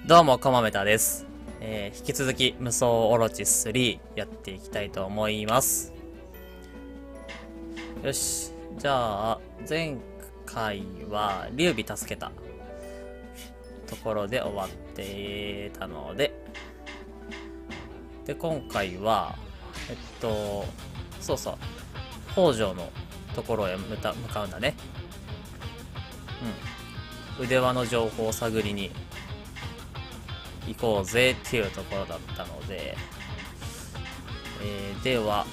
どうも、かまめたです。引き続き、無双オロチ3やっていきたいと思います。よし。じゃあ、前回は、劉備助けたところで終わってたので、で、今回は、そうそう、北条のところへ向かうんだね。腕輪の情報を探りに行こうぜっていうところだったので、では、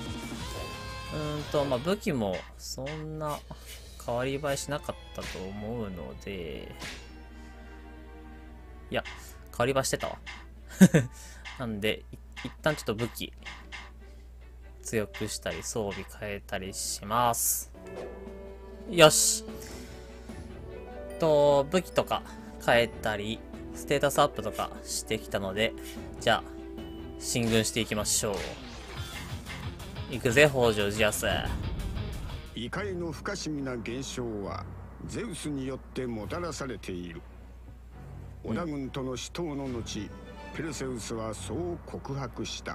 武器もそんな変わり映えしなかったと思うので、いや、変わり映えしてたわ。なんで、一旦ちょっと武器強くしたり装備変えたりします。よし。武器とか変えたり、ステータスアップとかしてきたので、じゃあ、進軍していきましょう。行くぜ、北条氏康。 怒りの不可思議な現象はゼウスによってもたらされている。織田軍との死闘の後、ペルセウスはそう告白した。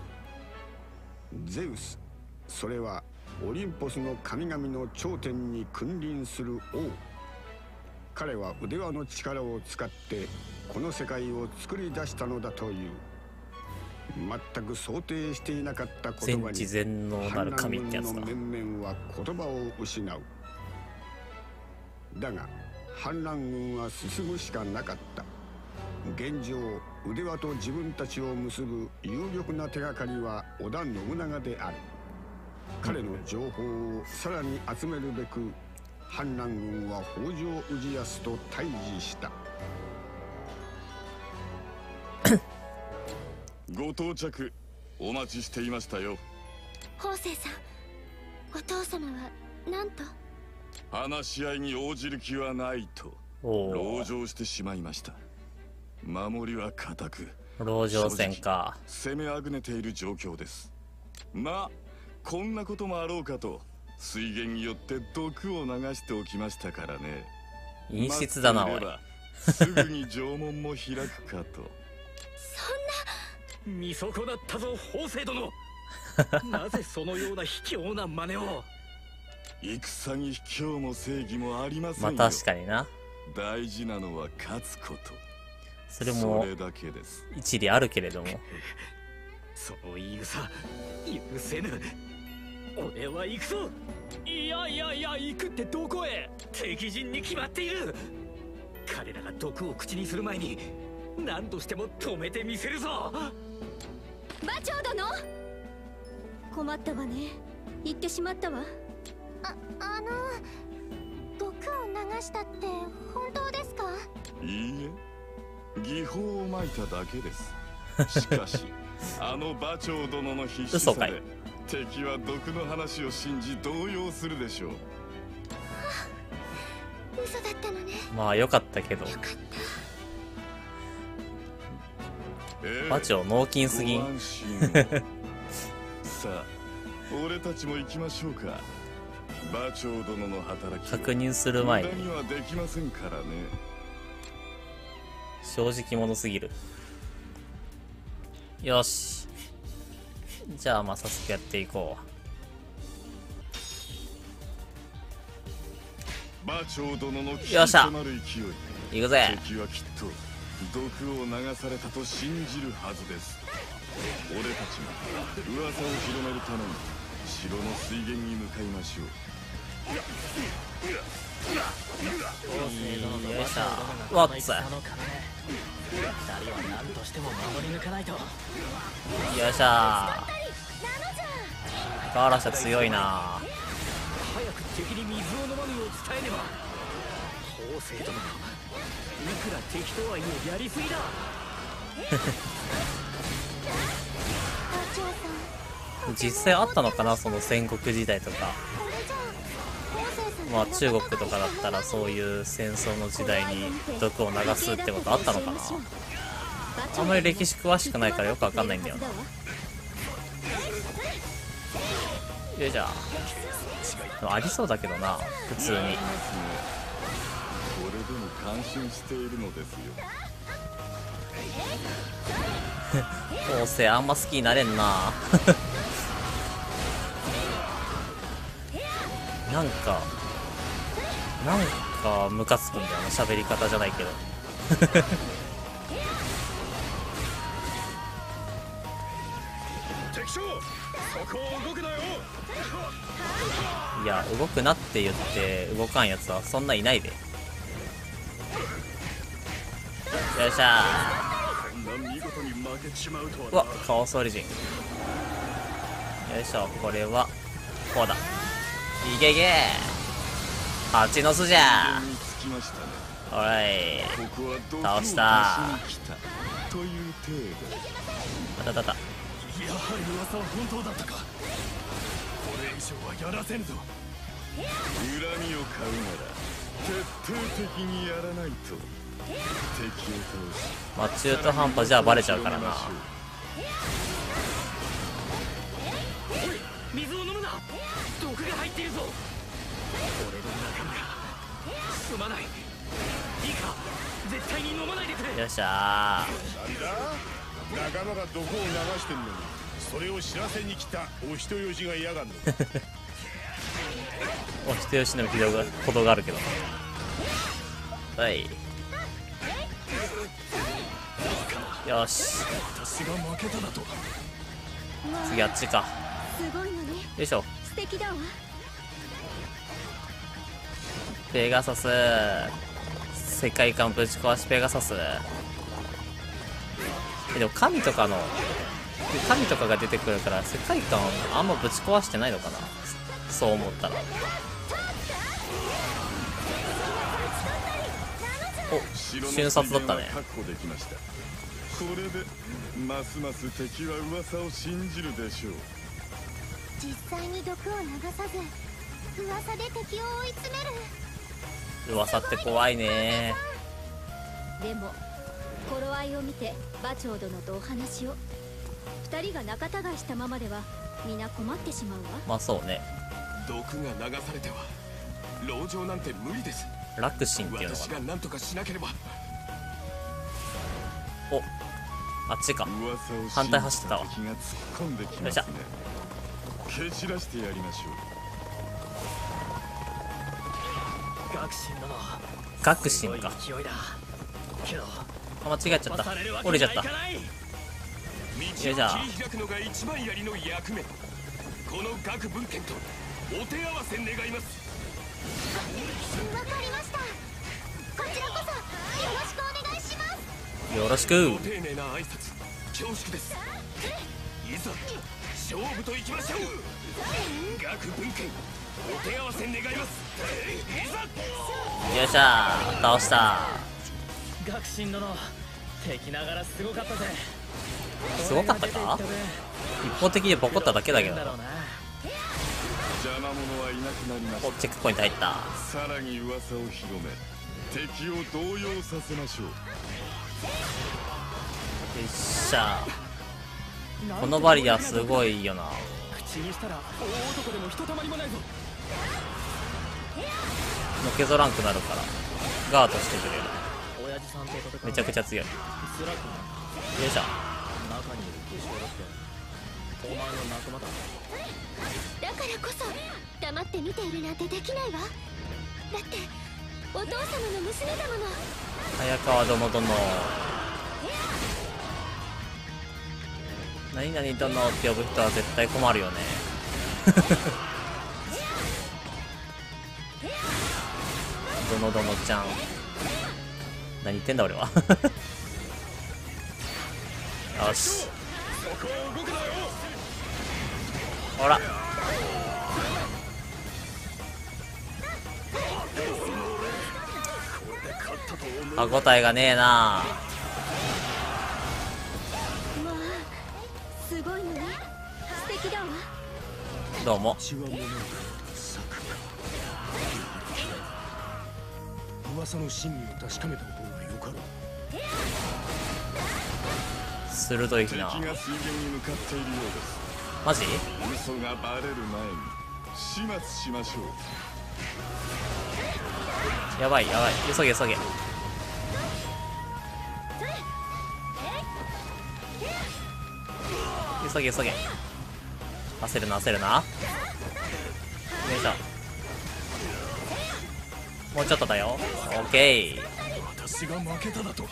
ゼウス、それはオリンポスの神々の頂点に君臨する王。彼は腕輪の力を使ってこの世界を作り出したのだという。全く想定していなかった言葉に全知全能なる神ってやつだ。 反乱軍の面々は言葉を失う。だが反乱軍は進むしかなかった。現状腕輪と自分たちを結ぶ有力な手がかりは織田信長である。彼の情報をさらに集めるべく反乱軍は北条氏康と対峙した。 ご到着お待ちしていましたよ。 法政さん、お父様は何と？ 話し合いに応じる気はないと籠城してしまいました。守りは固く、 籠城戦か。 攻めあぐねている状況です。まあこんなこともあろうかと水源によって毒を流しておきましたからね。 陰湿だな、おい。 すぐに城門も開くかと。 そんな。 見損なったぞ、法政殿。なぜそのような卑怯な真似を。 戦に卑怯も正義もありませんよ。 まあ確かにな。 大事なのは勝つこと。 それも一理あるけれども。 そういうさ、許せぬ。俺は行くぞ。いや行くってどこへ？敵陣に決まっている。彼らが毒を口にする前に何としても止めてみせるぞ。 馬長殿、困ったわね。言ってしまったわ。毒を流したって本当ですか？ いいえ、技法をまいただけです。しかし馬長殿の必死さで敵は毒の話を信じ動揺するでしょう。 嘘だったのね。 まあよかったけど。 よかった。 馬長脳筋すぎん。 さあ俺たちも行きましょうか。馬長殿の働き確認する前に無駄にはできませんからね。 正直者すぎる。よし、じゃあ早速やっていこう。馬長殿のよっしゃ、 なる勢い。 行くぜ。 敵はきっと毒を流されたと信じるはずです。俺たちが噂を広めるために城の水源に向かいましょう。 よいしょ。わっつ。よいしょ。ガーラシャ強いな。 早く敵に水を飲まぬよう伝えねば。法政殿、いくら敵とはいえやりすぎだ。 実際あったのかな、その戦国時代とか。まあ中国とかだったらそういう戦争の時代に毒を流すってことあったのかな。あんまり歴史詳しくないからよくわかんないんだよな。よいしょ。でもありそうだけどな、普通に。 これでも感心しているのですよ。 構成あんま好きになれんななんかムカつくんだよな、喋り方じゃないけど敵将、そこを動くなよ。 いや、動くなって言って動かんやつはそんないないで。よいしゃこんな見事に負けちまうとー。うわ、カオスオリジン。よいしょ、これはこうだ。いけいけ蜂の巣じゃにつきましたね。 ー。おい、 ここはどこを倒した足に来たという程度。 あたたた。 やはり噂は本当だったか。これ以上はやらせんぞ。恨みを買うなら徹底的にやらないと敵を倒し、 まあ中途半端じゃバレちゃうからな。 おい、水を飲むな。毒が入っているぞ。俺の中身がすまない。いいか、絶対に飲まないでくれ。 よっしゃなんだ、仲間が毒を流してんのにそれを知らせに来たお人よしが嫌がんのー。お人よしのほどがあるけど。はい、よし、 私が負けただと。 次あっちか。 すごいのね。 よいしょ。 素敵だわ。 ペガサス、世界観ぶち壊しペガサス。でも神とかが出てくるから世界観あんまぶち壊してないのかな、そう思ったら。お、瞬殺だったね。 確保できました。これでますます敵は噂を信じるでしょう。 実際に毒を流さず噂で敵を追い詰める。 噂って怖いね。 でも頃合いを見て馬長殿とお話を。二人が仲違いしたままでは皆困ってしまうわ。 まあそうね。 毒が流されては籠城なんて無理です。 楽心っていうの私かな。 が何とかしなければ。 お、あっちか。反対走ってたわ。 敵が突っ込んできますね。蹴散らしてやりましょう。 学信殿、 学心か。 すごい勢いだけどあ、間違えちゃった。折れちゃった。 道を切り開くのが一番槍の役目。この学文献とお手合わせ願います。 わかりました。こちらこそよろしくお願いします。 よろしく。 ご丁寧な挨拶恐縮です。いざ勝負といきましょう。学文献お手合わせ願います。いざ。 よっしゃー、倒した。 学信殿、敵ながらすごかったぜ。 すごかったか。一方的にボコっただけだけど。 だろうな。 邪魔者はいなくなりましお、チェックポイント入った。 た。さらに噂を広め敵を動揺させましょう。 よっしゃー。このバリアすごいよな。 口にしたら大男でもひとたまりもないぞ。 のけぞらんくなるからガードしてくれる。 親父さんと戦うめちゃくちゃ強い。よ辛くない。 いしょ。 中にいる武将だってお前の仲間だ。 だからこそ黙って見ているなんてできないわ。だってお父様の娘だもの。 早川殿殿。何々殿って呼ぶ人は絶対困るよね。殿殿ちゃん。何言ってんだ俺は。よし。ほら。歯応えがねえな。 まあすごいのね。素敵だわ。 どうも。 噂の真偽を確かめた方がよかろう。 鋭いな。 敵が水源に向かっているようです。 マジ？ 嘘がバレる前に始末しましょう。 やばいやばい。急げ急げ。 急げ急げ。焦るな焦るな。よいしょ。もうちょっとだよ。オッケー。 私が負けただと。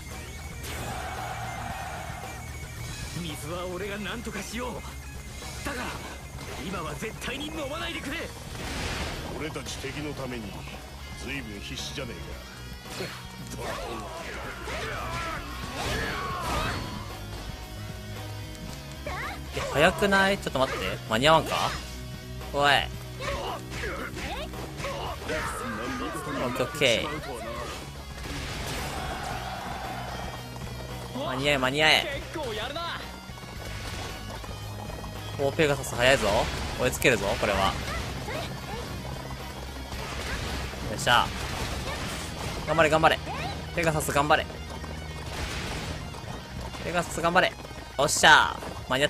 水は俺が何とかしよう。だが今は絶対に飲まないでくれ。 俺たち敵のために随分必死じゃね早くない？ちょっと待って、間に合わんか？おい。オッケーオッケー。間に合え間に合え。 結構やるな。 お、ペガサス早いぞ。追いつけるぞこれは。よっしゃ。頑張れ頑張れ。ペガサス頑張れ。ペガサス頑張れ。おっしゃー、間に合った。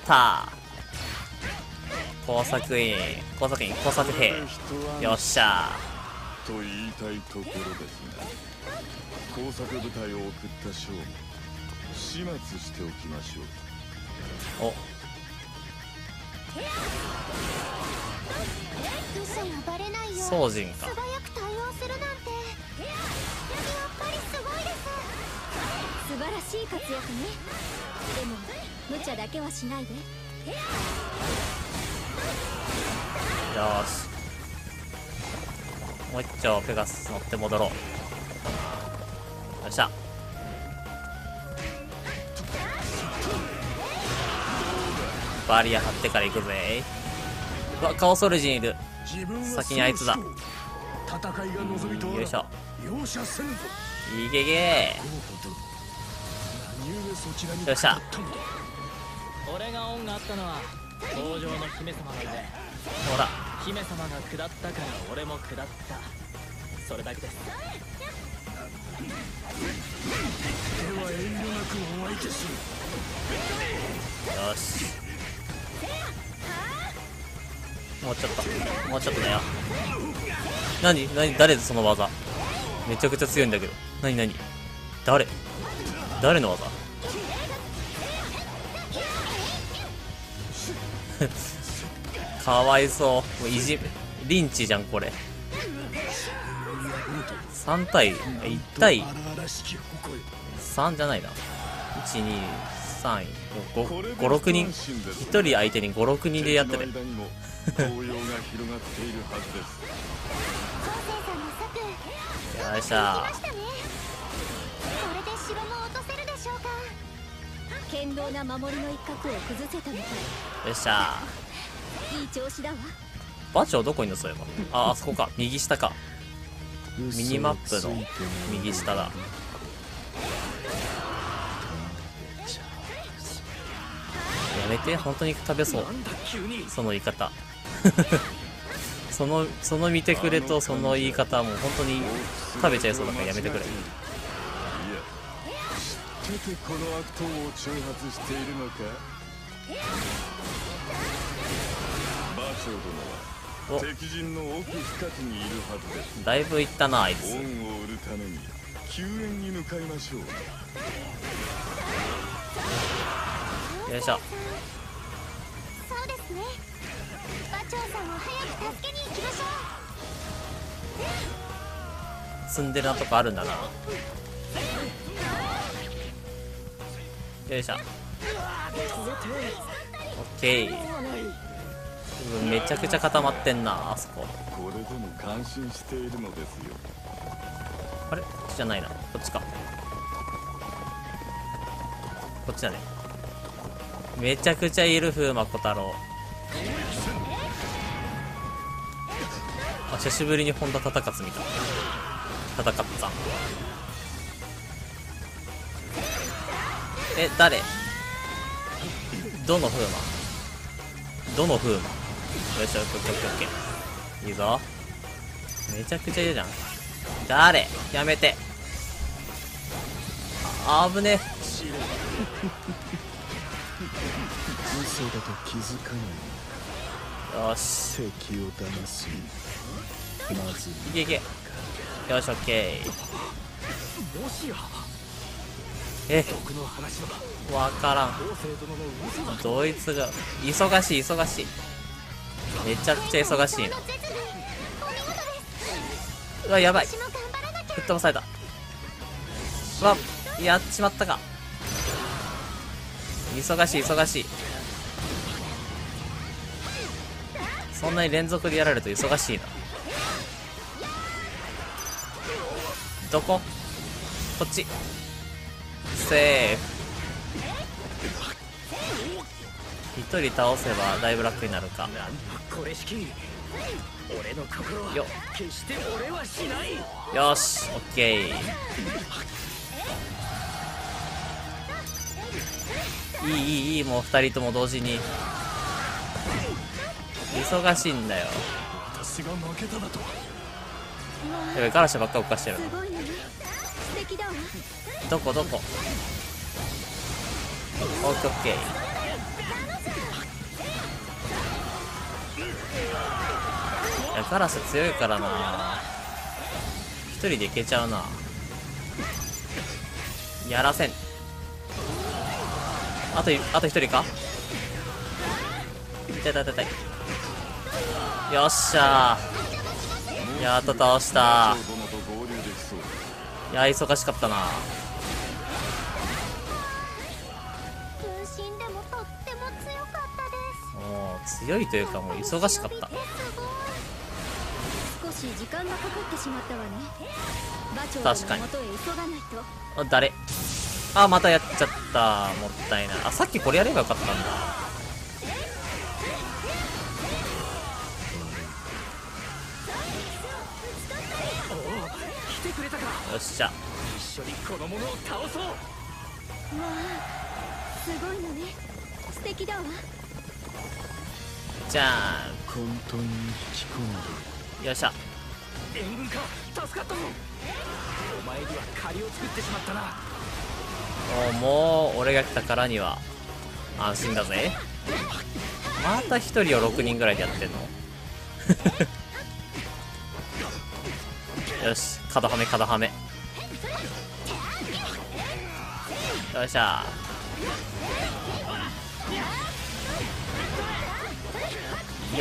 工作員工作兵。よっしゃと言いたいところですが、工作部隊を送った将も始末しておきましょう。 お、 嘘がバレないよう宗人か。 素早く対応するなんてやっぱりすごいです。素晴らしい活躍ね。でも無茶だけはしないで。 よーし、もう一丁ペガサス乗って戻ろう。よっしゃ。バリア張ってから行くぜ。うわ、カオソルジンいる。先にあいつだ。 戦いが望みとよいしょ。 容赦せんぞ。 いけげ何故そちらによっしゃ。 俺が恩があったのは登場の姫様なんで、 ほら。 姫様が下ったから俺も下った、それだけです。 では遠慮なくお相手する。 よし、もうちょっともうちょっとだよ。何誰その技。めちゃくちゃ強いんだけど。何誰の技。かわいそう。もうリンチじゃんこれ。3対1対3じゃないな。12345人、1人相手に56人でやってる。 敵の間にも動揺が広がっているはずです。 よいしょ。 これで城も落とせるでしょうか。堅牢な守りの一角を崩せたみたい。 よっしゃ。 いい調子だわ。 バチョウどこにいんの？そういえば。あそこか。右下か。ミニマップの右下だ。やめて、本当に食べそう。その言い方。その見てくれとその言い方はもう本当に食べちゃいそうだからやめてくれ。 いや、知っててこの悪党を挑発しているのか。バーチョー殿は敵陣の奥深くにいるはずです。 だいぶいったなあいつ。 恩を売るために救援に向かいましょう。 よいしょ。 そうですね。馬長さんを早く助けに行きましょう。 積んでるなとこあるんだな。よいしょ。オッケー。めちゃくちゃ固まってんなあそこ。 これでも感心しているのですよ。 あれ、こっちじゃないな。こっちか。こっちだね。めちゃくちゃいる風魔小太郎。あ、久しぶりに本田忠勝見た。戦った。誰？どの風魔？よし、オッケーオッケーオッケー。いいぞ。めちゃくちゃいるじゃん。誰？やめて。危ねえ。 嘘だと気づかない。 よし。 敵を騙す。まずいけいけ。よし、オッケー。 もしや毒の話はわからん。 王政殿の嘘だ。 ドイツが忙しい忙しい、めちゃくちゃ忙しいな。うわやばい、吹っ飛ばされた。うわやっちまったか。忙しい忙しい。そんなに連続でやられると忙しいな。どこ？こっち。セーフ。一人倒せばだいぶ楽になるか。 なんだこれしき。俺の心はよ決して俺はしない。 よしオッケー。いいもう2人とも同時に。忙しいんだよ。 私が負けただと。 やべガラシャばっか動かしてる。 すごいのね。素敵だわ。 どこオッケーオッケー。いやガラス強いからな。一人でいけちゃうな。やらせん。あと一人か。痛い痛い痛い。よっしゃー、やっと倒した。いや忙しかったな。 分身でもとっても強かったです。 もう強いというかもう忙しかった。 少し時間がかかってしまったわね。馬長確かにの元へ急がないと。 あ誰？あまたやっちゃった。もったいない。あさっきこれやればよかったんだ。 来てくれたか。 よっしゃ。 一緒にこの者を倒そう。 わあ、すごいのね。素敵だわ。 じゃあ混沌に引き込んでよっしゃ。 援軍か。助かったぞ。お前には借りを作ってしまったな。 もう俺が来たからには安心だぜ。また一人を6人ぐらいでやってんのよし角はめ角はめ。よっしゃ。よ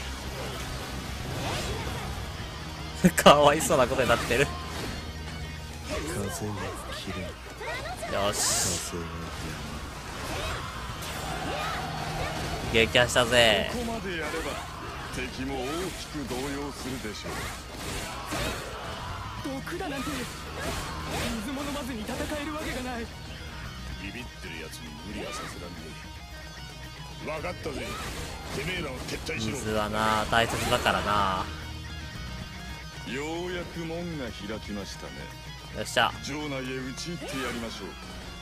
っかわいそうなことになってる。 風は切れん。 よし風は撃破したぜ。 ここまでやれば敵も大きく動揺するでしょう。 毒だなんて水も飲まずに戦えるわけがない。 ビビってるやつに無理はさせらんねえ。分かったぜ。てめえらを撤退しろ。 水はな大切だからな。 ようやく門が開きましたね。 よっしゃ。 城内へ打ち入ってやりましょう。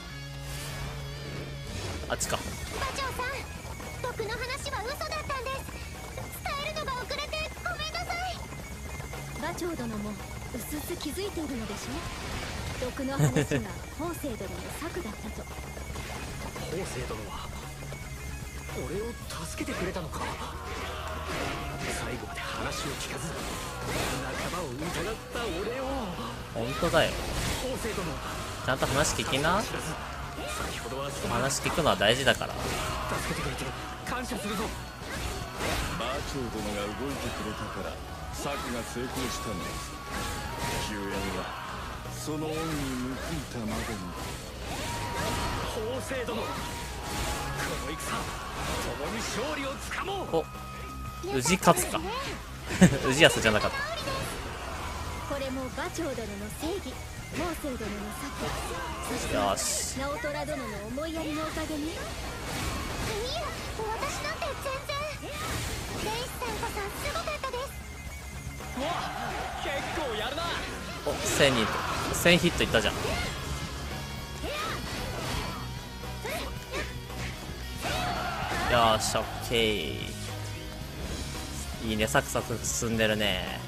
あっちか。 馬長さん、毒の話は嘘だったんです。伝えるのが遅れてごめんなさい。馬長殿もうすうす気づいているのでしょ。毒の話が法政殿の策だったと。 法政殿は俺を助けてくれたのか。最後まで話を聞かず仲間を疑った俺を。 本当だよ。 法政殿ちゃんと話聞きな。 知らず先ほどは話聞くのは大事だから。 助けてくれて感謝するぞ。 馬長殿が動いてくれたから策が成功したんです。救援はその恩に報いたまでに。 法政殿、この戦共に勝利をつかもう。 お宇治勝つか宇治安じゃなかった。 これも馬長殿の正義、法政殿の策、そしてよし直虎殿の思いやりのおかげに。いや私なんて全然。レイスさんこそすごかったです。 うわ結構やるな。 お1000人と1000ヒットいったじゃん。よしオッケー。いいねサクサク進んでるね。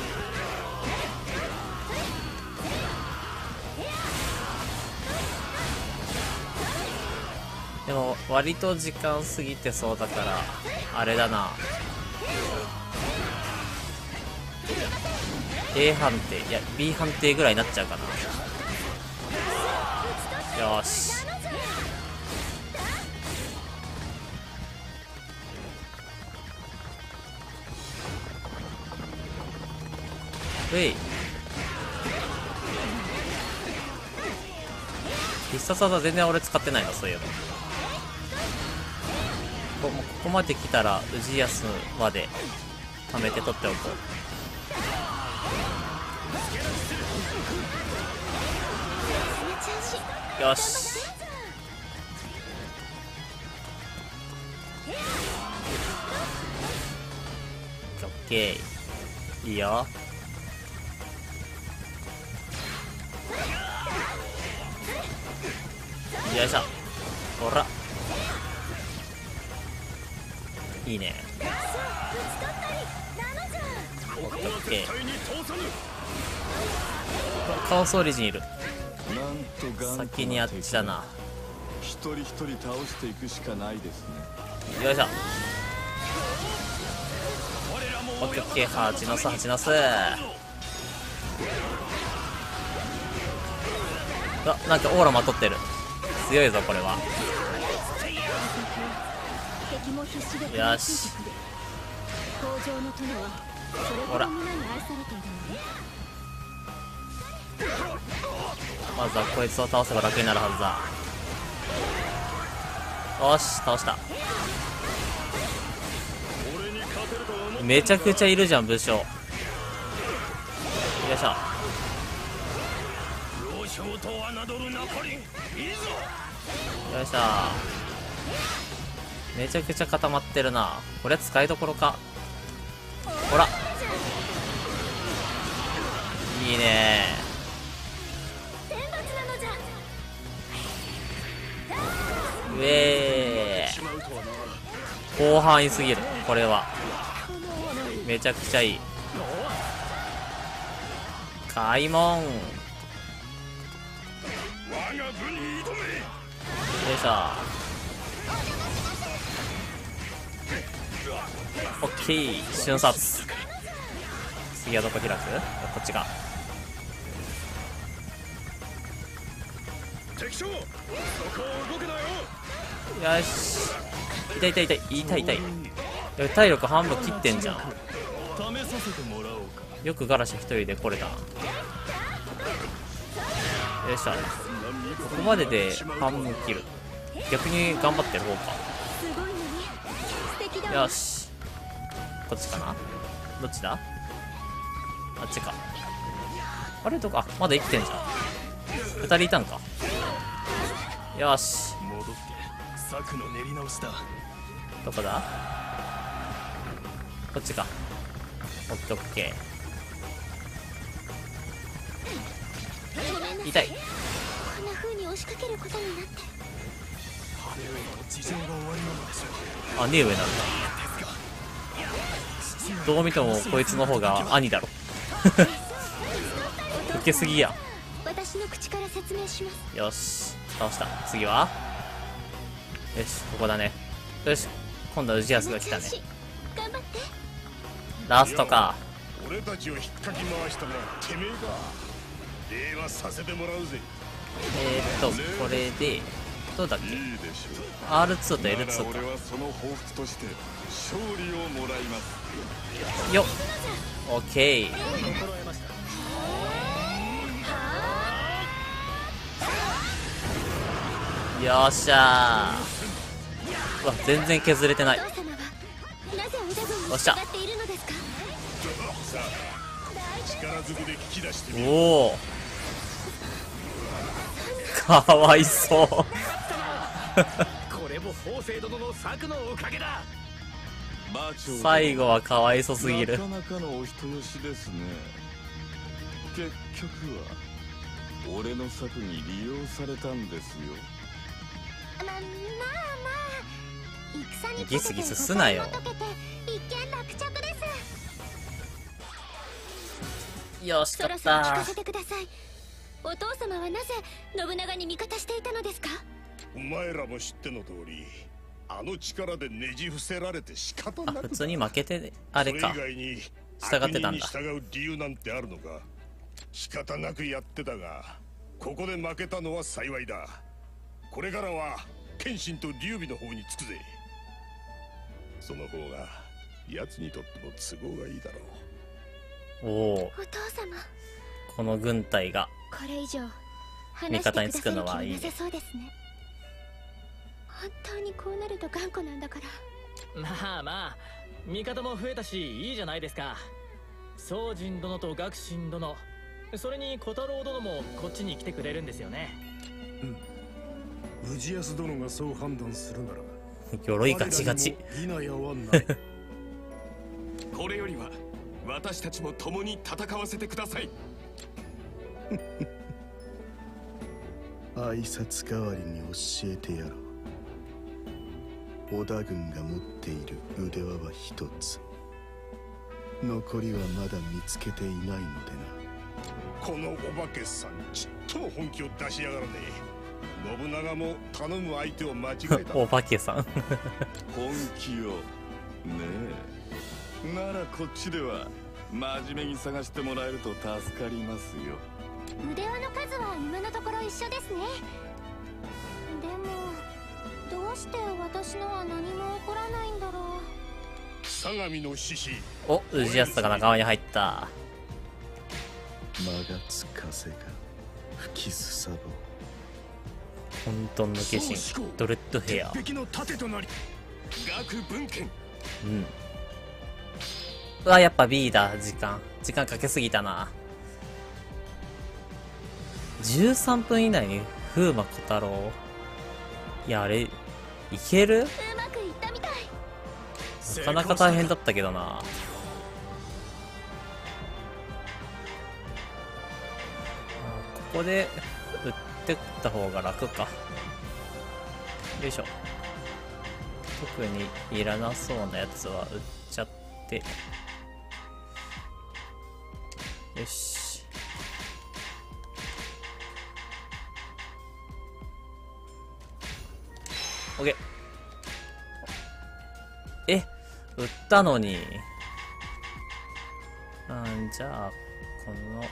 でも割と時間過ぎてそうだからあれだな。A 判定いや B 判定ぐらいになっちゃうかな。 よし。うい。必殺技全然俺使ってないの、そういえば。ここまで来たら氏康まで貯めて取っておこう。よし。オッケー、いいよ。よいしょ。ほら、いいね。オッケー。カオスオリジンいる。 なんと先にあっちだな。 一人一人倒していくしかないですね。 よいしょ。オッケーオッケー。蜂の巣蜂の巣。あ、なんかオーラまとってる。強いぞこれは。よし。ほら、まずはこいつを倒せば楽になるはずだ。よし、倒した。めちゃくちゃいるじゃん武将。よいしょ。よいしょ。めちゃくちゃ固まってるな。これ使いどころか。ほら、いいね。うえー、広範囲すぎる。これはめちゃくちゃいい。開門。よいしょ。オッケー、瞬殺。次はどこ開く？こっちか。よし。痛い痛い痛い痛い痛い。体力半分切ってんじゃん。よくガラシャ一人で来れたな。よいしょ。ここまでで半分切る。逆に頑張ってる方か。よし。こっちかな。どっちだ。あっちか。あれどこ。あ、まだ生きてんじゃん。2人いたんか。よし。どこだ。こっちか。オッケーオッケー。痛い。 こんな風に押しかけることになって。 あ、姉上なんだ。どう見てもこいつの方が兄だろ。受けすぎや。 私の口から説明します。 よし、倒した。次はよし、ここだね。よし、今度は氏康が来たね。 頑張って。 ラストか。 俺たちを引っかき回したのはてめえか。礼はさせてもらうぜ。 これでどうだっけ。 R2 と L2 か。 俺はその報復として勝利をもらいます。 よっ、オッケー。よっしゃー。うわ、全然削れてない。よっしゃ。おお、かわいそう。 これも法政殿の策のおかげだ。 最後はかわいそすぎる。 なかなかのお人よしですね。結局は俺の策に利用されたんですよ。 まあ戦にギスギスすなよ。 一見落着です。 よし、 そろ勝っそろ聞かた。 せてください。お父様はなぜ信長に味方していたのですか。 お前らも知っての通り、あの力でねじ伏せられて仕方なく。 普通に負けてあれか。 それ以外に従ってたんだ。 悪人に従う理由なんてあるのか。仕方なくやってたが、ここで負けたのは幸いだ。 これからは謙信と劉備の方につくぜ。その方が奴にとっても都合がいいだろう。 おお、 お父様、 この軍隊がこれ以上味方につくのはいいね。 話してくださる気なさそうですね。本当にこうなると頑固なんだから。 まあまあ、味方も増えたしいいじゃないですか。宗人殿と学信殿、それに小太郎殿もこっちに来てくれるんですよね。 氏康殿がそう判断するなら鎧ガチガチ。 否やはないこれよりは私たちも共に戦わせてください。 挨拶代わりに教えてやろう。織田軍が持っている腕輪は一つ、残りはまだ見つけていないのでな。 このお化けさんちっとも本気を出しやがらねえ。信長も頼む相手を間違えた。 お化けさん。 本気をねえ、ならこっちでは真面目に探してもらえると助かりますよ。 腕輪の数は今のところ一緒ですね。でもどうして私のは何も起こらないんだろう。 相模の獅子、 お、氏康が仲間に入った。 間がつ風が吹きすさぼう。 混沌の化身ドレッドヘア。 敵の盾となり学文献。 うん。うわ、やっぱ B だ。時間かけすぎたな。13分以内に風魔小太郎。いや、あれいける？ うまくいったみたい。 なかなか大変だったけどな。あ、ここで撃ってった方が楽か。よいしょ。特にいらなそうなやつは撃っちゃって、よし。オッケー。え、撃ったのに。じゃあこの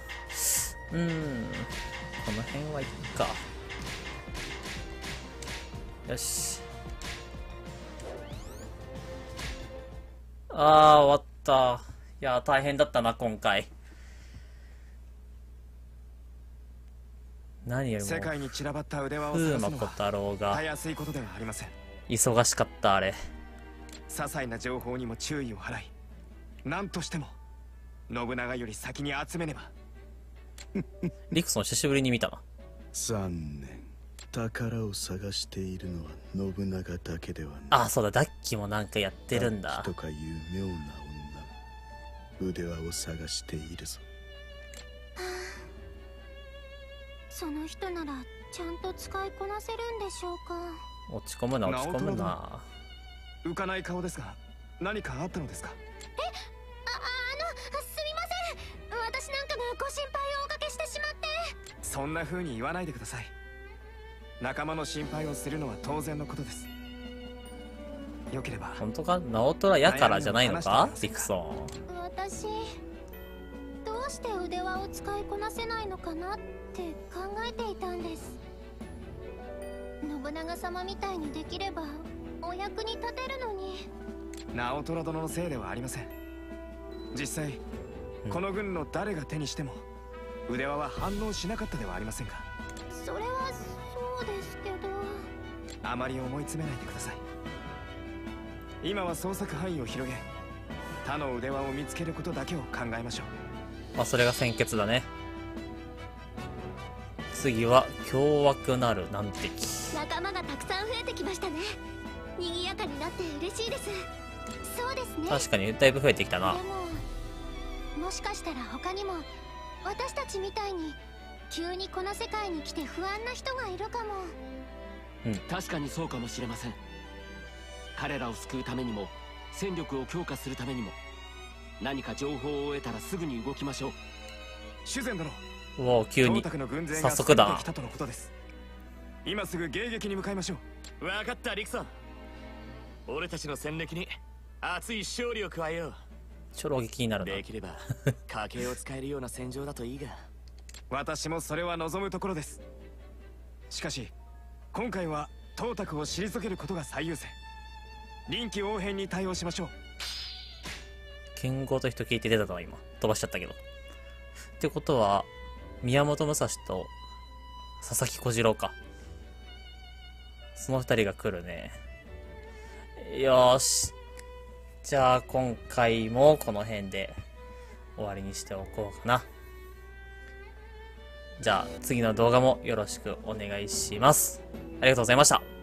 この辺はいっか。よし。あー、終わった。いやー、大変だったな今回。何よりも世界に散らばった腕輪を風探すのは魔小太郎がたやすいことではありません。 忙しかった。あれ些細な情報にも注意を払い、何としても信長より先に集めねば。 リクソン久しぶりに見たな。 残念。宝を探しているのは信長だけではない。 あ、そうだ、ダッキもなんかやってるんだ。 ダッキとかいう妙な女、腕輪を探しているぞ。 その人ならちゃんと使いこなせるんでしょうか。 落ち込むな、落ち込むな。 浮かない顔ですが、何かあったのですか？ すみません。私なんかがご心配をおかけしてしまって。 そんな風に言わないでください。仲間の心配をするのは当然のことです。よければ。 本当か？直虎やからじゃないのか？リクソン。 私どうして腕輪を使いこなせないのかなって考えていたんです。信長様みたいにできればお役に立てるのに。 直虎殿のせいではありません。実際この軍の誰が手にしても腕輪は反応しなかったではありませんか。 それはそうですけど。 あまり思い詰めないでください。今は捜索範囲を広げ、他の腕輪を見つけることだけを考えましょう。 まあそれが先決だね。次は凶悪なる難敵。 仲間がたくさん増えてきましたね。賑やかになって嬉しいです。そうですね。 確かにだいぶ増えてきたな。 でももしかしたら他にも私たちみたいに急にこの世界に来て不安な人がいるかも。 確かにそうかもしれません。彼らを救うためにも戦力を強化するためにも何か情報を得たらすぐに動きましょう。 修善殿、 うわ、急に董卓の軍勢早が速だな来たとのことです。今すぐ迎撃に向かいましょう。 分かった、リクソン。俺たちの戦歴に熱い勝利を加えよう。 ちょろ撃になるな。 できれば家計を使えるような戦場だといいが。 私もそれは望むところです。しかし今回は董卓を退けることが最優先。臨機応変に対応しましょう。 剣豪と人聞いて出たの今飛ばしちゃったけど。ってことは宮本武蔵と佐々木小次郎か。その二人が来るね。よーし。じゃあ今回もこの辺で終わりにしておこうかな。じゃあ次の動画もよろしくお願いします。ありがとうございました。